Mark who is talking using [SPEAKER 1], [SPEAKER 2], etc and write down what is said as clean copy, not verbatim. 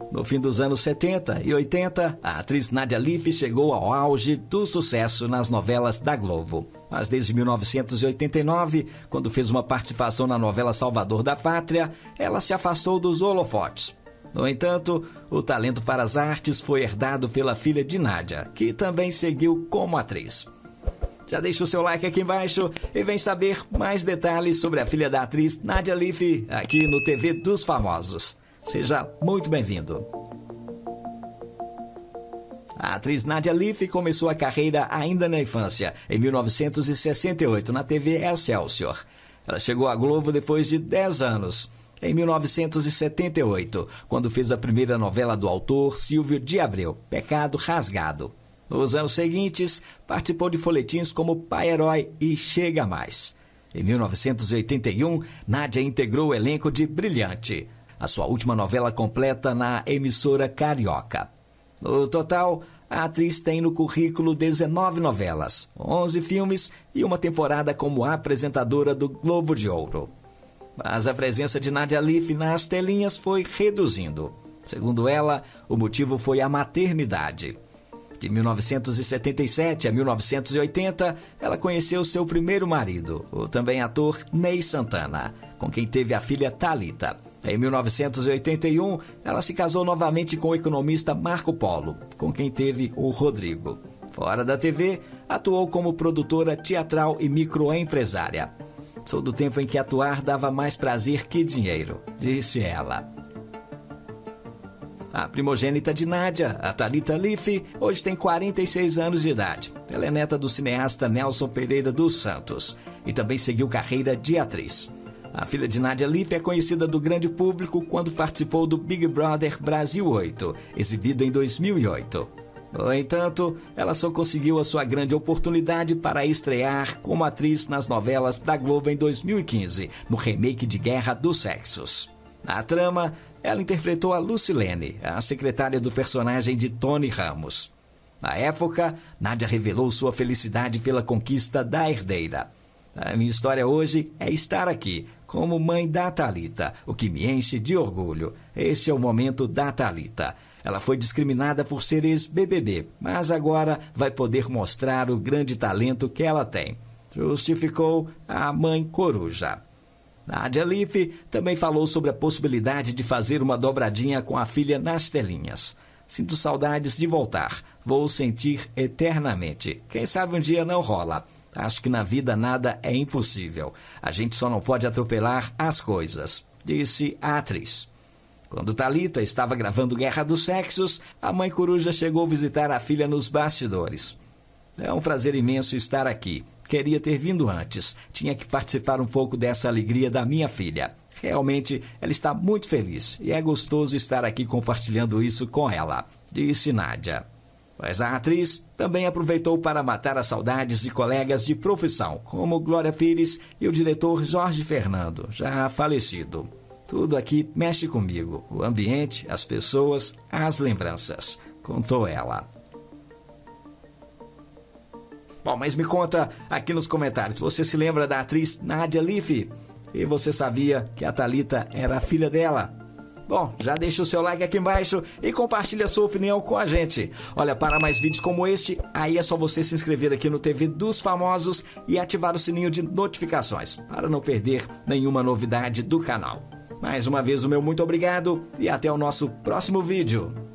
[SPEAKER 1] No fim dos anos 70 e 80, a atriz Nádia Leaf chegou ao auge do sucesso nas novelas da Globo. Mas desde 1989, quando fez uma participação na novela Salvador da Pátria, ela se afastou dos holofotes. No entanto, o talento para as artes foi herdado pela filha de Nádia, que também seguiu como atriz. Já deixa o seu like aqui embaixo e vem saber mais detalhes sobre a filha da atriz Nádia Leaf aqui no TV dos Famosos. Seja muito bem-vindo. A atriz Nádia Leaf começou a carreira ainda na infância, em 1968, na TV Excelsior. Ela chegou à Globo depois de 10 anos, em 1978, quando fez a primeira novela do autor Silvio de Abreu, Pecado Rasgado. Nos anos seguintes, participou de folhetins como Pai Herói e Chega Mais. Em 1981, Nádia integrou o elenco de Brilhante, a sua última novela completa na emissora carioca. No total, a atriz tem no currículo 19 novelas, 11 filmes e uma temporada como apresentadora do Globo de Ouro. Mas a presença de Nádia Leaf nas telinhas foi reduzindo. Segundo ela, o motivo foi a maternidade. De 1977 a 1980, ela conheceu seu primeiro marido, o também ator Ney Santana, com quem teve a filha Thalita. Em 1981, ela se casou novamente com o economista Marco Polo, com quem teve o Rodrigo. Fora da TV, atuou como produtora teatral e microempresária. Sou do tempo em que atuar dava mais prazer que dinheiro, disse ela. A primogênita de Nádia, a Thalita Leaf, hoje tem 46 anos de idade. Ela é neta do cineasta Nelson Pereira dos Santos e também seguiu carreira de atriz. A filha de Nádia Leaf é conhecida do grande público quando participou do Big Brother Brasil 8, exibido em 2008. No entanto, ela só conseguiu a sua grande oportunidade para estrear como atriz nas novelas da Globo em 2015, no remake de Guerra dos Sexos. Na trama, ela interpretou a Lucilene, a secretária do personagem de Tony Ramos. Na época, Nádia revelou sua felicidade pela conquista da herdeira. A minha história hoje é estar aqui, como mãe da Thalita, o que me enche de orgulho. Esse é o momento da Thalita. Ela foi discriminada por ser ex-BBB, mas agora vai poder mostrar o grande talento que ela tem, justificou a mãe coruja. Nádia Leaf também falou sobre a possibilidade de fazer uma dobradinha com a filha nas telinhas. Sinto saudades de voltar. Vou sentir eternamente. Quem sabe um dia não rola. Acho que na vida nada é impossível. A gente só não pode atropelar as coisas, disse a atriz. Quando Thalita estava gravando Guerra dos Sexos, a mãe coruja chegou visitar a filha nos bastidores. É um prazer imenso estar aqui. Queria ter vindo antes. Tinha que participar um pouco dessa alegria da minha filha. Realmente, ela está muito feliz e é gostoso estar aqui compartilhando isso com ela, disse Nádia. Mas a atriz também aproveitou para matar as saudades de colegas de profissão, como Glória Pires e o diretor Jorge Fernando, já falecido. Tudo aqui mexe comigo. O ambiente, as pessoas, as lembranças, contou ela. Bom, mas me conta aqui nos comentários, você se lembra da atriz Nádia Leaf? E você sabia que a Thalita era a filha dela? Bom, já deixa o seu like aqui embaixo e compartilha a sua opinião com a gente. Olha, para mais vídeos como este, aí é só você se inscrever aqui no TV dos Famosos e ativar o sininho de notificações, para não perder nenhuma novidade do canal. Mais uma vez o meu muito obrigado e até o nosso próximo vídeo.